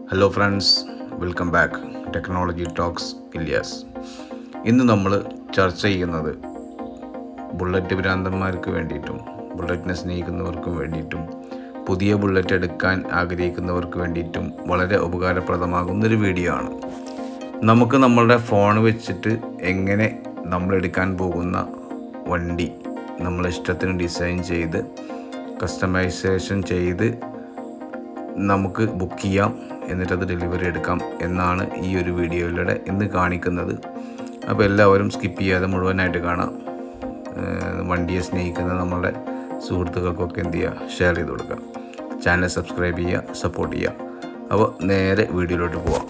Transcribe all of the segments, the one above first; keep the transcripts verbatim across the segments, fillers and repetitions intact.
Hello friends, welcome back. Technology Talks Ilyas. ഇന്ന് നമ്മൾ ചർച്ച ചെയ്യുന്നത് ബുള്ളറ്റ് ഭ്രാന്തന്മാർക്ക് വേണ്ടിയിട്ടും ബുള്ളറ്റിനെ സ്നേഹിക്കുന്നവർക്കും വേണ്ടിയിട്ടും പുതിയ ബുള്ളറ്റ് എടുക്കാൻ ആഗ്രഹിക്കുന്നവർക്ക് വേണ്ടിയിട്ടും വളരെ ഉപകാരപ്രദമാകുന്നൊരു വീഡിയോ ആണ്. നമുക്ക് നമ്മളുടെ ഫോൺ വെച്ചിട്ട് എങ്ങനെ നമ്മൾ എടുക്കാൻ പോകുന്ന വണ്ടി നമ്മളെ ഇഷ്ടത്തിന് ഡിസൈൻ ചെയ്ത് കസ്റ്റമൈസേഷൻ ചെയ്ത് നമുക്ക് ബുക്ക് ചെയ്യാം, എന്നിട്ടത് ഡെലിവറി എടുക്കാം എന്നാണ് ഈ ഒരു വീഡിയോയിലൂടെ ഇന്ന് കാണിക്കുന്നത്. അപ്പോൾ എല്ലാവരും സ്കിപ്പ് ചെയ്യാതെ മുഴുവനായിട്ട് കാണാം. വണ്ടിയെ സ്നേഹിക്കുന്ന നമ്മളുടെ സുഹൃത്തുക്കൾക്കൊക്കെ എന്ത് ചെയ്യുക, ഷെയർ ചെയ്ത് കൊടുക്കുക. ചാനൽ സബ്സ്ക്രൈബ് ചെയ്യുക, സപ്പോർട്ട് ചെയ്യുക. അപ്പോൾ നേരെ വീഡിയോയിലോട്ട് പോവാം.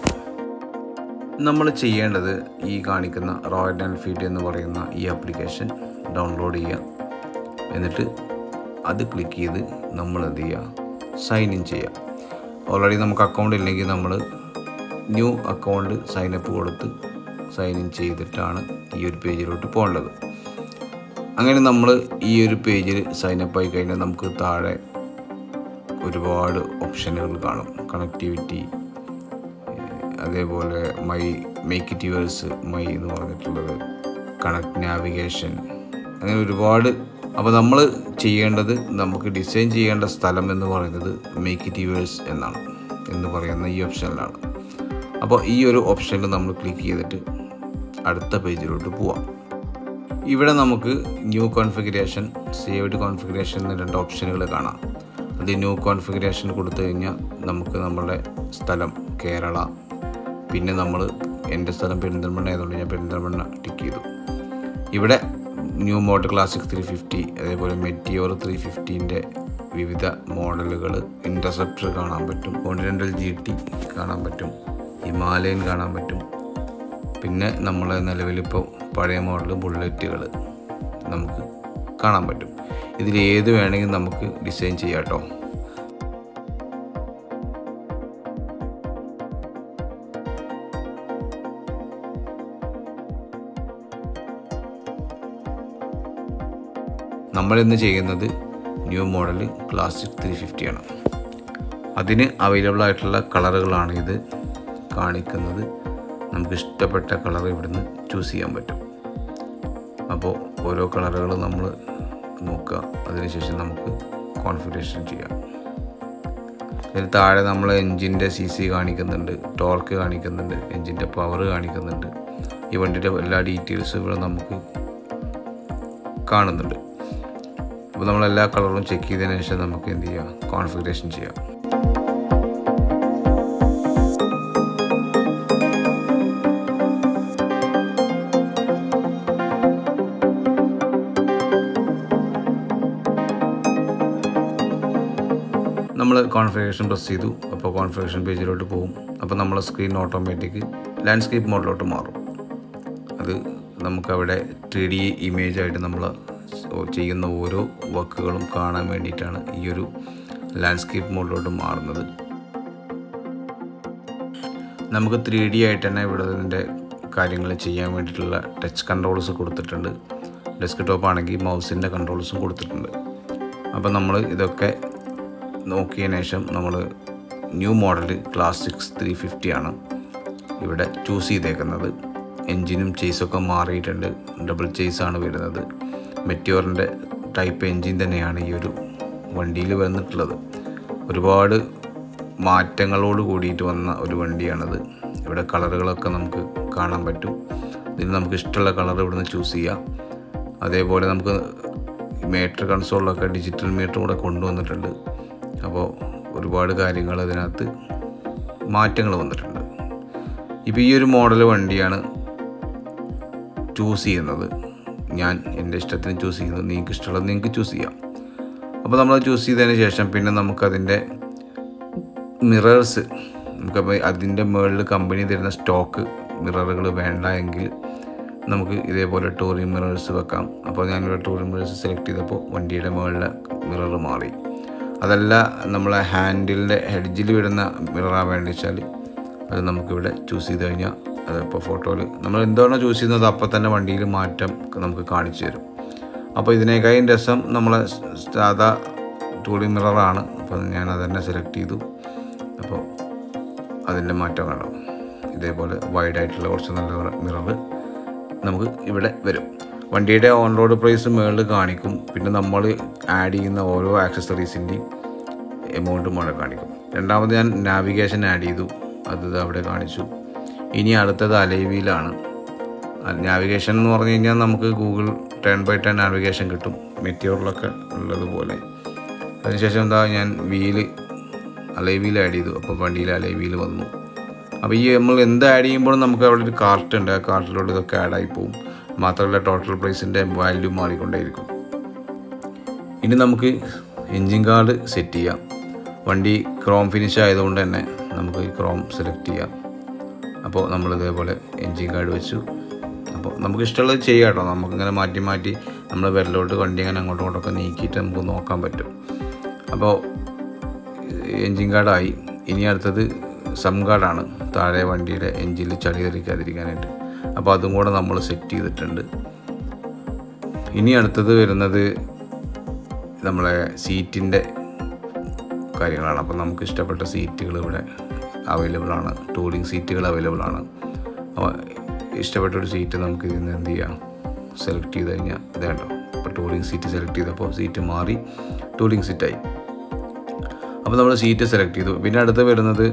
നമ്മൾ ചെയ്യേണ്ടത് ഈ കാണിക്കുന്ന റോയൽ എൻഫീൽഡ് എന്ന് പറയുന്ന ഈ ആപ്ലിക്കേഷൻ ഡൗൺലോഡ് ചെയ്യുക. എന്നിട്ട് അത് ക്ലിക്ക് ചെയ്ത് നമ്മൾ എന്ത് ചെയ്യുക, സൈൻ ഇൻ ചെയ്യുക. ഓൾറെഡി നമുക്ക് അക്കൗണ്ട് ഇല്ലെങ്കിൽ നമ്മൾ ന്യൂ അക്കൗണ്ട് സൈനപ്പ് കൊടുത്ത് സൈൻ ഇൻ ചെയ്തിട്ടാണ് ഈ ഒരു പേജിലോട്ട് പോകേണ്ടത്. അങ്ങനെ നമ്മൾ ഈ ഒരു പേജിൽ സൈനപ്പ് ആയി കഴിഞ്ഞാൽ നമുക്ക് താഴെ ഒരുപാട് ഓപ്ഷനുകൾ കാണും. കണക്ടിവിറ്റി, അതേപോലെ my make it yours, my എന്ന് പറഞ്ഞിട്ടുള്ളത്, കണക്ട് നാവിഗേഷൻ, അങ്ങനെ ഒരുപാട്. അപ്പോൾ നമ്മൾ ചെയ്യേണ്ടത്, നമുക്ക് ഡിസൈൻ ചെയ്യേണ്ട സ്ഥലം എന്ന് പറയുന്നത് മേക്ക് ഇറ്റ് യുവേഴ്സ് എന്നാണ് എന്ന് പറയുന്ന ഈ ഓപ്ഷനിലാണ്. അപ്പോൾ ഈ ഒരു ഓപ്ഷനിൽ നമ്മൾ ക്ലിക്ക് ചെയ്തിട്ട് അടുത്ത പേജിലോട്ട് പോവാം. ഇവിടെ നമുക്ക് ന്യൂ കോൺഫിഗറേഷൻ, സേവ്ഡ് കോൺഫിഗറേഷൻ എന്ന രണ്ട് ഓപ്ഷനുകൾ കാണാം. അത് ന്യൂ കോൺഫിഗറേഷൻ കൊടുത്തു കഴിഞ്ഞാൽ നമുക്ക് നമ്മുടെ സ്ഥലം കേരള, പിന്നെ നമ്മൾ എൻ്റെ സ്ഥലം പെരിന്തൽമണ്ണ ആയതുകൊണ്ട് ഞാൻ പെരിന്തൽമണ്ണ ടിക്ക് ചെയ്തു. ഇവിടെ new model classic three fifty, അതേപോലെ മെറ്റിയോർ ത്രീ ഫിഫ്റ്റീൻ്റെ വിവിധ മോഡലുകൾ, ഇൻ്റർസെപ്റ്റർ കാണാൻ പറ്റും, കോണ്ടിനെൻ്റൽ ജി ടി കാണാൻ പറ്റും, ഹിമാലയൻ കാണാൻ പറ്റും. പിന്നെ നമ്മളെ നിലവിലിപ്പോൾ പഴയ മോഡൽ ബുള്ളറ്റുകൾ നമുക്ക് കാണാൻ പറ്റും. ഇതിൽ ഏത് വേണമെങ്കിൽ നമുക്ക് ഡിസൈൻ ചെയ്യാം കേട്ടോ. നമ്മളിന്ന് ചെയ്യുന്നത് new model classic three fifty ആണ്. അതിന് അവൈലബിൾ ആയിട്ടുള്ള കളറുകളാണ് ഇത് കാണിക്കുന്നത്. നമുക്ക് ഇഷ്ടപ്പെട്ട കളർ ഇവിടുന്ന് ചൂസ് ചെയ്യാൻ പറ്റും. അപ്പോൾ ഓരോ കളറുകൾ നമ്മൾ നോക്കുക, അതിനുശേഷം നമുക്ക് കോൺഫിഗറേഷൻ ചെയ്യാം. ഇതിന് താഴെ നമ്മൾ എൻജിൻ്റെ സി സി കാണിക്കുന്നുണ്ട്, ടോർക്ക് കാണിക്കുന്നുണ്ട്, എൻജിൻ്റെ പവർ കാണിക്കുന്നുണ്ട്. ഈ വണ്ടിയുടെ എല്ലാ ഡീറ്റെയിൽസും ഇവിടെ നമുക്ക് കാണുന്നുണ്ട്. അപ്പോൾ നമ്മളെല്ലാ കളറും ചെക്ക് ചെയ്തതിന് ശേഷം നമുക്ക് എന്ത് ചെയ്യാം, കോൺഫിഗറേഷൻ ചെയ്യാം. നമ്മൾ കോൺഫിഗറേഷൻ പ്രസ് ചെയ്തു. അപ്പോൾ കോൺഫിഗറേഷൻ പേജിലോട്ട് പോകും. അപ്പോൾ നമ്മളെ സ്ക്രീൻ ഓട്ടോമാറ്റിക് ലാൻഡ്സ്കേപ്പ് മോഡിലോട്ട് മാറും. അത് നമുക്കവിടെ ത്രീ ഡി ഇമേജായിട്ട് നമ്മൾ ചെയ്യുന്ന ഓരോ വർക്കുകളും കാണാൻ വേണ്ടിയിട്ടാണ് ഈ ഒരു ലാൻഡ്സ്കേപ്പ് മോഡിലോട്ട് മാറുന്നത്. നമുക്ക് ത്രീ ഡി ആയിട്ട് തന്നെ ഇവിടെ ഇതിൻ്റെ കാര്യങ്ങൾ ചെയ്യാൻ വേണ്ടിയിട്ടുള്ള ടച്ച് കൺട്രോൾസ് കൊടുത്തിട്ടുണ്ട്. ഡെസ്ക് ടോപ്പ് ആണെങ്കിൽ മൗസിൻ്റെ കൺട്രോൾസും കൊടുത്തിട്ടുണ്ട്. അപ്പോൾ നമ്മൾ ഇതൊക്കെ നോക്കിയതിന് ശേഷം നമ്മൾ new model classics three fifty ആണ് ഇവിടെ ചൂസ് ചെയ്തേക്കുന്നത്. എൻജിനും ചേസൊക്കെ മാറിയിട്ടുണ്ട്, ഡബിൾ ചേസാണ് വരുന്നത്. മെറ്റിയോറിൻ്റെ ടൈപ്പ് എൻജിൻ തന്നെയാണ് ഈ ഒരു വണ്ടിയിൽ വന്നിട്ടുള്ളത്. ഒരുപാട് മാറ്റങ്ങളോട് കൂടിയിട്ട് വന്ന ഒരു വണ്ടിയാണത്. ഇവിടെ കളറുകളൊക്കെ നമുക്ക് കാണാൻ പറ്റും. ഇതിന് നമുക്ക് ഇഷ്ടമുള്ള കളർ ഇവിടുന്ന് ചൂസ് ചെയ്യാം. അതേപോലെ നമുക്ക് മീറ്റർ കൺസോളിലൊക്കെ ഡിജിറ്റൽ മീറ്റർ കൂടെ കൊണ്ടുവന്നിട്ടുണ്ട്. അപ്പോൾ ഒരുപാട് കാര്യങ്ങൾ അതിനകത്ത് മാറ്റങ്ങൾ വന്നിട്ടുണ്ട്. ഇപ്പോൾ ഈ ഒരു മോഡൽ വണ്ടിയാണ് ചൂസ് ചെയ്യുന്നത്. ഞാൻ എൻ്റെ ഇഷ്ടത്തിന് ചൂസ് ചെയ്യുന്നത്. നിങ്ങൾക്ക് ഇഷ്ടമുള്ളത് നിങ്ങൾക്ക് ചൂസ് ചെയ്യാം. അപ്പോൾ നമ്മൾ ചൂസ് ചെയ്തതിന് ശേഷം പിന്നെ നമുക്കതിൻ്റെ മിറേഴ്സ്, നമുക്ക് അതിൻ്റെ മുകളിൽ കമ്പനി തരുന്ന സ്റ്റോക്ക് മിററുകൾ വേണ്ട എങ്കിൽ നമുക്ക് ഇതേപോലെ ടൂറിംഗ് മിറേഴ്സ് വെക്കാം. അപ്പോൾ ഞാനിവിടെ ടൂറിംഗ് മിറേഴ്സ് സെലക്ട് ചെയ്തപ്പോൾ വണ്ടിയുടെ മുകളിലെ മിറർ മാറി. അതല്ല നമ്മളെ ഹാൻഡിലിൻ്റെ ഹെഡ്ജിൽ വിടുന്ന മിററാണ് വേണ്ടി വെച്ചാൽ അത് നമുക്കിവിടെ ചൂസ് ചെയ്ത് കഴിഞ്ഞാൽ അതിപ്പോൾ ഫോട്ടോയിൽ നമ്മൾ എന്താണോ ചൂസ് ചെയ്യുന്നത് അപ്പോൾ തന്നെ വണ്ടിയിൽ മാറ്റം നമുക്ക് കാണിച്ചു തരും. അപ്പോൾ ഇതിനേക്കാളും രസം നമ്മളെ സാധാ ടൂളിംഗ് മിററാണ്. അപ്പോൾ ഞാൻ അത് തന്നെ സെലക്ട് ചെയ്തു. അപ്പോൾ അതിൻ്റെ മാറ്റം കണ്ടോ. ഇതേപോലെ വൈഡായിട്ടുള്ള കുറച്ച് നല്ല മിറർ നമുക്ക് ഇവിടെ വരും. വണ്ടിയുടെ ഓൺ റോഡ് പ്രൈസ് മുകളിൽ കാണിക്കും. പിന്നെ നമ്മൾ ആഡ് ചെയ്യുന്ന ഓരോ ആക്സസറീസിൻ്റെയും എമൗണ്ടും അവിടെ കാണിക്കും. രണ്ടാമത് ഞാൻ നാവിഗേഷൻ ആഡ് ചെയ്തു, അത് അവിടെ കാണിച്ചു. ഇനി അടുത്തത് അലൈവിയിലാണ്. നാവിഗേഷൻ എന്ന് പറഞ്ഞു കഴിഞ്ഞാൽ നമുക്ക് Google ten by ten navigation കിട്ടും, മെറ്റിയോറിലൊക്കെ ഉള്ളതുപോലെ. അതിനുശേഷം എന്താ ഞാൻ വീല് അലൈവിയിൽ ആഡ് ചെയ്തു. അപ്പോൾ വണ്ടിയിൽ അലൈവിയിൽ വന്നു. അപ്പോൾ ഈ നമ്മൾ എന്ത് ആഡ് ചെയ്യുമ്പോഴും നമുക്ക് അവിടെ ഒരു കാർട്ട് ഉണ്ട്, ആ കാർട്ടിലോട്ട് ഇതൊക്കെ ആഡായി പോകും. മാത്രമല്ല ടോട്ടൽ പ്രൈസിൻ്റെ വാല്യൂ മാറിക്കൊണ്ടേയിരിക്കും. ഇനി നമുക്ക് എൻജിൻ ഗാർഡ് സെറ്റ് ചെയ്യാം. വണ്ടി ക്രോം ഫിനിഷ് ആയതുകൊണ്ട് തന്നെ നമുക്ക് ഈ ക്രോം സെലക്ട് ചെയ്യാം. അപ്പോൾ നമ്മൾ ഇതേപോലെ എൻജിൻ ഗാർഡ് വെച്ചു. അപ്പോൾ നമുക്ക് ഇഷ്ടമുള്ളത് ചെയ്യാം കേട്ടോ. നമുക്കിങ്ങനെ മാറ്റി മാറ്റി നമ്മൾ വിരലോട്ട് വണ്ടി അങ്ങനെ അങ്ങോട്ടും ഇങ്ങോട്ടൊക്കെ നീക്കിയിട്ട് നമുക്ക് നോക്കാൻ പറ്റും. അപ്പോൾ എൻജിൻ ഗാർഡായി. ഇനി അടുത്തത് സം ഗാർഡാണ്, താഴെ വണ്ടിയുടെ എൻജിനിൽ ചളി തെറിക്കാതിരിക്കാനായിട്ട്. അപ്പോൾ അതും കൂടെ നമ്മൾ സെറ്റ് ചെയ്തിട്ടുണ്ട്. ഇനി അടുത്തത് വരുന്നത് നമ്മളെ സീറ്റിൻ്റെ കാര്യങ്ങളാണ്. അപ്പോൾ നമുക്ക് ഇഷ്ടപ്പെട്ട സീറ്റുകൾ ഇവിടെ അവൈലബിൾ ആണ്, ടൂറിംഗ് സീറ്റുകൾ അവൈലബിൾ ആണ്. അപ്പോൾ ഇഷ്ടപ്പെട്ടൊരു സീറ്റ് നമുക്ക് ഇതിൽ നിന്ന് എന്ത് ചെയ്യാം, സെലക്ട് ചെയ്ത് കഴിഞ്ഞാൽ ഇത് കണ്ടോ. അപ്പോൾ ടൂറിംഗ് സീറ്റ് സെലക്ട് ചെയ്തപ്പോൾ സീറ്റ് മാറി ടൂറിംഗ് സീറ്റായി. അപ്പോൾ നമ്മൾ സീറ്റ് സെലക്ട് ചെയ്തു. പിന്നെ അടുത്ത് വരുന്നത്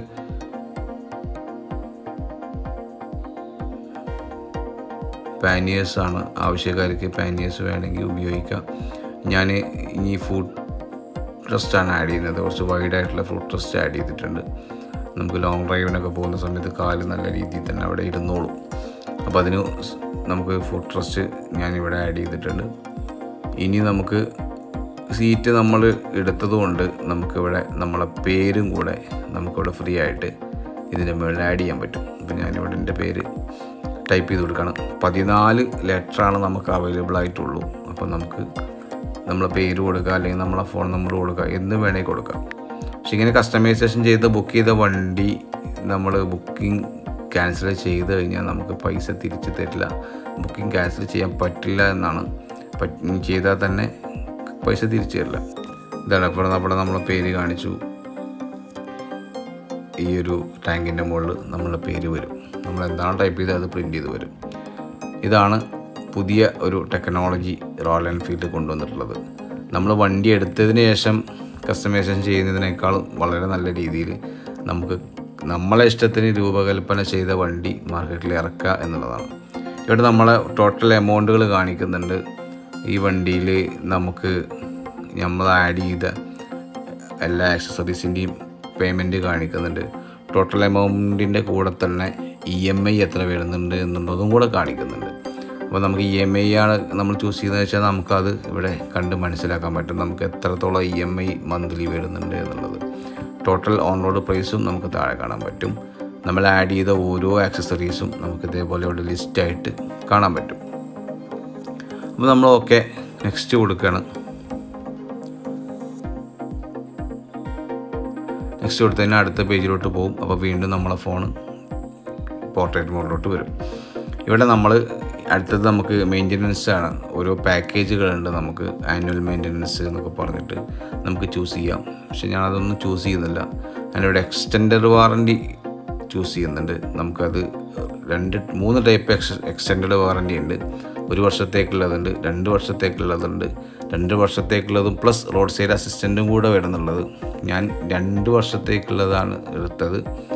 പാനിയേഴ്സ് ആണ്. ആവശ്യക്കാർക്ക് പാനിയേഴ്സ് വേണമെങ്കിൽ ഉപയോഗിക്കാം. ഞാൻ ഇനി ഫുഡ് റെസ്റ്റാണ് ആഡ് ചെയ്യുന്നത്. കുറച്ച് വൈഡായിട്ടുള്ള ഫുഡ് റെസ്റ്റ് ആഡ് ചെയ്തിട്ടുണ്ട്. നമുക്ക് ലോങ് ഡ്രൈവിനൊക്കെ പോകുന്ന സമയത്ത് കാല് നല്ല രീതിയിൽ തന്നെ അവിടെ ഇരുന്നോളും. അപ്പോൾ അതിന് നമുക്ക് ഫുഡ് റെസ്റ്റ് ഞാനിവിടെ ആഡ് ചെയ്തിട്ടുണ്ട്. ഇനി നമുക്ക് സീറ്റ് നമ്മൾ എടുത്തതുകൊണ്ട് നമുക്കിവിടെ നമ്മളെ പേരും കൂടെ നമുക്കിവിടെ ഫ്രീ ആയിട്ട് ഇതിൻ്റെ മുകളിൽ ആഡ് ചെയ്യാൻ പറ്റും. അപ്പോൾ ഞാനിവിടെ എൻ്റെ പേര് ടൈപ്പ് ചെയ്ത് കൊടുക്കണം. പതിനാല് ലെറ്ററാണ് നമുക്ക് അവൈലബിൾ ആയിട്ടുള്ളൂ. അപ്പോൾ നമുക്ക് നമ്മളെ പേര് കൊടുക്കുക, അല്ലെങ്കിൽ നമ്മളെ ഫോൺ നമ്പർ കൊടുക്കുക, എന്ന് വേണമെങ്കിൽ കൊടുക്കാം. പക്ഷെ ഇങ്ങനെ കസ്റ്റമൈസേഷൻ ചെയ്ത് ബുക്ക് ചെയ്ത വണ്ടി നമ്മൾ ബുക്കിംഗ് ക്യാൻസൽ ചെയ്ത് കഴിഞ്ഞാൽ നമുക്ക് പൈസ തിരിച്ച് തരില്ല. ബുക്കിംഗ് ക്യാൻസൽ ചെയ്യാൻ പറ്റില്ല എന്നാണ്. പറ്റി ചെയ്താൽ തന്നെ പൈസ തിരിച്ചു തരില്ല. ഇതാണ് ഇപ്പോൾ നമ്മുടെ നമ്മളെ പേര് കാണിച്ചു. ഈ ഒരു ടാങ്കിൻ്റെ മുകളിൽ നമ്മളുടെ പേര് വരും. നമ്മൾ എന്താണ് ടൈപ്പ് ചെയ്ത് അത് പ്രിൻ്റ് ചെയ്ത് വരും. ഇതാണ് പുതിയ ഒരു ടെക്നോളജി റോയൽ എൻഫീൽഡ് കൊണ്ടുവന്നിട്ടുള്ളത്. നമ്മൾ വണ്ടി എടുത്തതിന് ശേഷം കസ്റ്റമൈസേഷൻ ചെയ്യുന്നതിനേക്കാൾ വളരെ നല്ല രീതിയിൽ നമുക്ക് നമ്മളെ ഇഷ്ടത്തിന് രൂപകൽപ്പന ചെയ്ത വണ്ടി മാർക്കറ്റിൽ ഇറക്കുക എന്നുള്ളതാണ്. ഇവിടെ നമ്മളെ ടോട്ടൽ എമൗണ്ടുകൾ കാണിക്കുന്നുണ്ട്. ഈ വണ്ടിയിൽ നമുക്ക് നമ്മൾ ആഡ് ചെയ്ത എല്ലാ ആക്സസറീസിൻ്റെയും പേയ്മെൻറ്റ് കാണിക്കുന്നുണ്ട്. ടോട്ടൽ എമൗണ്ടിൻ്റെ കൂടെ തന്നെ ഇ എം ഐ എത്ര വരുന്നുണ്ട് എന്നുള്ളതും കൂടെ കാണിക്കുന്നുണ്ട്. അപ്പോൾ നമുക്ക് ഇ എം ഐ ആണ് നമ്മൾ ചൂസ് ചെയ്യുന്നത് വെച്ചാൽ നമുക്കത് ഇവിടെ കണ്ട് മനസ്സിലാക്കാൻ പറ്റും, നമുക്ക് എത്രത്തോളം ഇ എം ഐ മന്ത്ലി വരുന്നുണ്ട് എന്നുള്ളത്. ടോട്ടൽ ഓൺ റോഡ് പ്രൈസും നമുക്ക് താഴെ കാണാൻ പറ്റും. നമ്മൾ ആഡ് ചെയ്ത ഓരോ ആക്സസറീസും നമുക്ക് ഇതേപോലെ ഇവിടെ ലിസ്റ്റായിട്ട് കാണാൻ പറ്റും. അപ്പോൾ നമ്മൾ ഓക്കെ നെക്സ്റ്റ് കൊടുക്കുകയാണ്. നെക്സ്റ്റ് കൊടുത്തതിന് അടുത്ത പേജിലോട്ട് പോകും. അപ്പോൾ വീണ്ടും നമ്മളെ ഫോൺ പോർട്രേറ്റ് മോഡിലോട്ട് വരും. ഇവിടെ നമ്മൾ അടുത്തത് നമുക്ക് മെയിൻ്റനൻസ് ആണ്. ഓരോ പാക്കേജുകളുണ്ട് നമുക്ക്, ആനുവൽ മെയിൻ്റനൻസ് എന്നൊക്കെ പറഞ്ഞിട്ട് നമുക്ക് ചൂസ് ചെയ്യാം. പക്ഷെ ഞാനതൊന്നും ചൂസ് ചെയ്യുന്നില്ല. ഞാനിവിടെ എക്സ്റ്റൻഡഡ് വാറൻറ്റി ചൂസ് ചെയ്യുന്നുണ്ട്. നമുക്കത് രണ്ട് മൂന്ന് ടൈപ്പ് എക്സ് എക്സ്റ്റൻഡഡ് വാറൻറ്റി ഉണ്ട്. ഒരു വർഷത്തേക്കുള്ളതുണ്ട്, രണ്ട് വർഷത്തേക്കുള്ളതുണ്ട്. രണ്ട് വർഷത്തേക്കുള്ളതും പ്ലസ് റോഡ് സൈഡ് അസിസ്റ്റൻറ്റും കൂടെ വരുന്നുള്ളത്. ഞാൻ രണ്ട് വർഷത്തേക്കുള്ളതാണ് എടുത്തത്.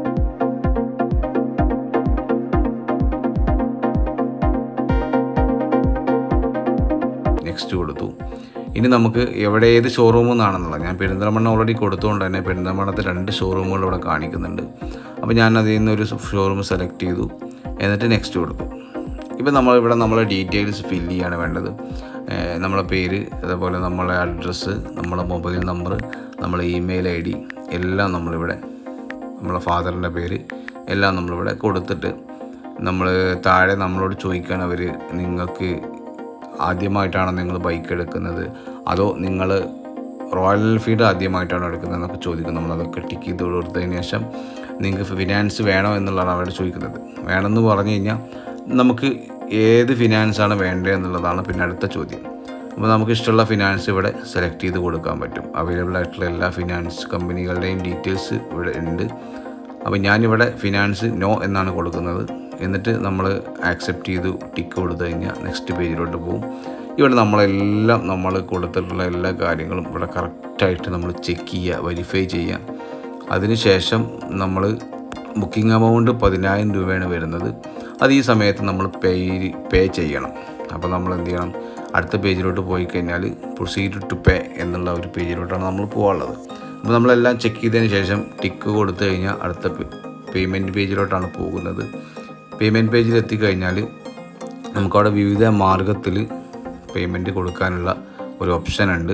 നെക്സ്റ്റ് കൊടുത്തു. ഇനി നമുക്ക് എവിടെ ഏത് ഷോറൂമിൽ നിന്നാണെന്നുള്ളത്, ഞാൻ പെരിന്തൽമണ്ണ ഓൾറെഡി കൊടുത്തുകൊണ്ട് തന്നെ പെരിന്തൽമണ്ണത്തെ രണ്ട് ഷോറൂമുകൾ ഇവിടെ കാണിക്കുന്നുണ്ട്. അപ്പോൾ ഞാൻ അതിൽ നിന്നൊരു ഷോറൂം സെലക്ട് ചെയ്തു, എന്നിട്ട് നെക്സ്റ്റ് കൊടുത്തു. ഇപ്പം നമ്മളിവിടെ നമ്മളെ ഡീറ്റെയിൽസ് ഫില്ല് ചെയ്യാണ് വേണ്ടത്. നമ്മളെ പേര്, അതേപോലെ നമ്മളെ അഡ്രസ്സ്, നമ്മളെ മൊബൈൽ നമ്പർ, നമ്മളെ ഇമെയിൽ ഐ ഡി എല്ലാം നമ്മളിവിടെ, നമ്മളെ ഫാദറിൻ്റെ പേര് എല്ലാം നമ്മളിവിടെ കൊടുത്തിട്ട് നമ്മൾ താഴെ നമ്മളോട് ചോദിക്കാൻ അവർ, നിങ്ങൾക്ക് ആദ്യമായിട്ടാണോ നിങ്ങൾ ബൈക്ക് എടുക്കുന്നത്, അതോ നിങ്ങൾ റോയൽ എൻഫീൽഡ് ആദ്യമായിട്ടാണോ എടുക്കുന്നത് എന്നൊക്കെ ചോദിക്കും. നമ്മളതൊക്കെ ടിക്ക് ചെയ്ത് കൊടുത്തതിന് ശേഷം നിങ്ങൾക്ക് ഫിനാൻസ് വേണോ എന്നുള്ളതാണ് അവരോട് ചോദിക്കുന്നത്. വേണമെന്ന് പറഞ്ഞു കഴിഞ്ഞാൽ നമുക്ക് ഏത് ഫിനാൻസാണ് വേണ്ടത് എന്നുള്ളതാണ് പിന്നെ അടുത്ത ചോദ്യം. അപ്പോൾ നമുക്ക് ഇഷ്ടമുള്ള ഫിനാൻസ് ഇവിടെ സെലക്ട് ചെയ്ത് കൊടുക്കാൻ പറ്റും. അവൈലബിൾ ആയിട്ടുള്ള എല്ലാ ഫിനാൻസ് കമ്പനികളുടെയും ഡീറ്റെയിൽസ് ഇവിടെ ഉണ്ട്. അപ്പോൾ ഞാനിവിടെ ഫിനാൻസ് നോ എന്നാണ് കൊടുക്കുന്നത്. എന്നിട്ട് നമ്മൾ ആക്സെപ്റ്റ് ചെയ്ത് ടിക്ക് കൊടുത്തു കഴിഞ്ഞാൽ നെക്സ്റ്റ് പേജിലോട്ട് പോകും. ഇവിടെ നമ്മളെല്ലാം നമ്മൾ കൊടുത്തിട്ടുള്ള എല്ലാ കാര്യങ്ങളും ഇവിടെ കറക്റ്റായിട്ട് നമ്മൾ ചെക്ക് ചെയ്യുക, വെരിഫൈ ചെയ്യുക. അതിനുശേഷം നമ്മൾ ബുക്കിംഗ് എമൗണ്ട് പതിനായിരം രൂപയാണ് വരുന്നത്. അത് ഈ സമയത്ത് നമ്മൾ പേ പേ ചെയ്യണം. അപ്പോൾ നമ്മൾ എന്ത് ചെയ്യണം, അടുത്ത പേജിലോട്ട് പോയി കഴിഞ്ഞാൽ പ്രൊസീഡ് ടു പേ എന്നുള്ള ഒരു പേജിലോട്ടാണ് നമ്മൾ പോകാനുള്ളത്. അപ്പോൾ നമ്മളെല്ലാം ചെക്ക് ചെയ്തതിന് ശേഷം ടിക്ക് കൊടുത്തു കഴിഞ്ഞാൽ അടുത്ത പേയ്മെൻറ്റ് പേജിലോട്ടാണ് പോകുന്നത്. പേയ്മെൻറ്റ് പേജിൽ എത്തിക്കഴിഞ്ഞാൽ നമുക്കവിടെ വിവിധ മാർഗത്തിൽ പേയ്മെൻറ്റ് കൊടുക്കാനുള്ള ഒരു ഓപ്ഷൻ ഉണ്ട്.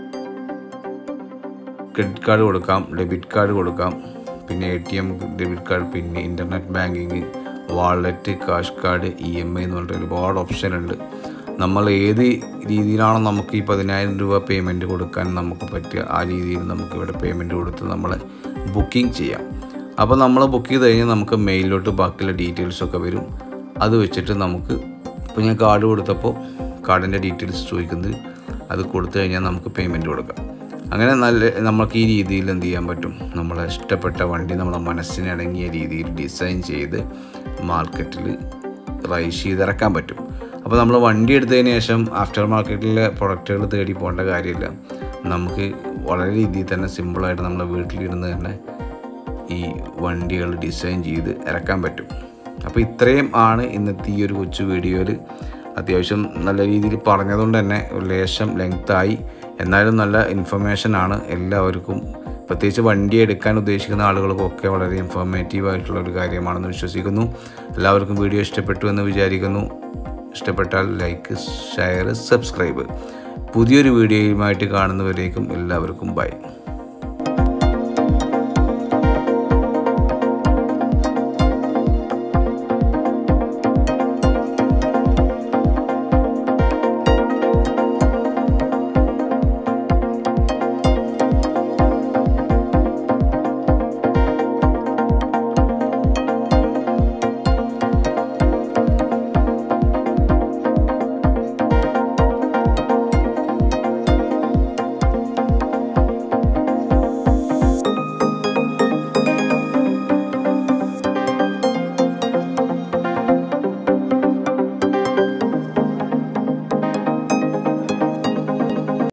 ക്രെഡിറ്റ് കാർഡ് കൊടുക്കാം, ഡെബിറ്റ് കാർഡ് കൊടുക്കാം, പിന്നെ A T M debit card, പിന്നെ internet banking, wallet, cash card, E M I എന്ന് പറഞ്ഞിട്ട് ഒരുപാട് ഓപ്ഷൻ ഉണ്ട്. നമ്മൾ ഏത് രീതിയിലാണോ നമുക്ക് ഈ പതിനായിരം രൂപ പേയ്മെൻറ്റ് കൊടുക്കാൻ നമുക്ക് പറ്റുക ആ രീതിയിൽ നമുക്ക് ഇവിടെ പേയ്മെൻറ്റ് കൊടുത്ത് നമ്മളെ ബുക്കിംഗ് ചെയ്യാം. അപ്പോൾ നമ്മൾ ബുക്ക് ചെയ്ത് കഴിഞ്ഞാൽ നമുക്ക് മെയിലിലോട്ട് ബാക്കിയുള്ള ഡീറ്റെയിൽസൊക്കെ വരും. അത് വെച്ചിട്ട് നമുക്ക് ഇപ്പോൾ ഞാൻ കാർഡ് കൊടുത്തപ്പോൾ കാർഡിൻ്റെ ഡീറ്റെയിൽസ് ചോദിക്കുന്നത്, അത് കൊടുത്തു കഴിഞ്ഞാൽ നമുക്ക് പേയ്മെൻറ്റ് കൊടുക്കാം. അങ്ങനെ നല്ല നമുക്ക് ഈ രീതിയിൽ എന്ത് ചെയ്യാൻ പറ്റും, നമ്മളെ ഇഷ്ടപ്പെട്ട വണ്ടി നമ്മുടെ മനസ്സിനിണങ്ങിയ രീതിയിൽ ഡിസൈൻ ചെയ്ത് മാർക്കറ്റിൽ റൈസ് ചെയ്തിറക്കാൻ പറ്റും. അപ്പോൾ നമ്മൾ വണ്ടി എടുത്തതിന് ശേഷം ആഫ്റ്റർ മാർക്കറ്റിലെ പ്രൊഡക്റ്റുകൾ തേടി പോകേണ്ട കാര്യമില്ല. നമുക്ക് വളരെ രീതിയിൽ തന്നെ സിമ്പിളായിട്ട് നമ്മുടെ വീട്ടിലിരുന്ന് തന്നെ ഈ വണ്ടികൾ ഡിസൈൻ ചെയ്ത് ഇറക്കാൻ പറ്റും. അപ്പോൾ ഇത്രയും ആണ് ഇന്നത്തെ ഈ ഒരു കൊച്ചു വീഡിയോയിൽ. അത്യാവശ്യം നല്ല രീതിയിൽ പറഞ്ഞതുകൊണ്ട് തന്നെ ഒരു ലേശം ലെങ്തായി, എന്നാലും നല്ല ഇൻഫർമേഷനാണ് എല്ലാവർക്കും. പ്രത്യേകിച്ച് വണ്ടി എടുക്കാൻ ഉദ്ദേശിക്കുന്ന ആളുകൾക്കൊക്കെ വളരെ ഇൻഫോർമേറ്റീവ് ആയിട്ടുള്ള ഒരു കാര്യമാണെന്ന് വിശ്വസിക്കുന്നു. എല്ലാവർക്കും വീഡിയോ ഇഷ്ടപ്പെട്ടു എന്ന് വിചാരിക്കുന്നു. ഇഷ്ടപ്പെട്ടാൽ ലൈക്ക്, ഷെയർ, സബ്സ്ക്രൈബ്. പുതിയൊരു വീഡിയോയുമായിട്ട് കാണുന്നവരേക്കും എല്ലാവർക്കും ബൈ.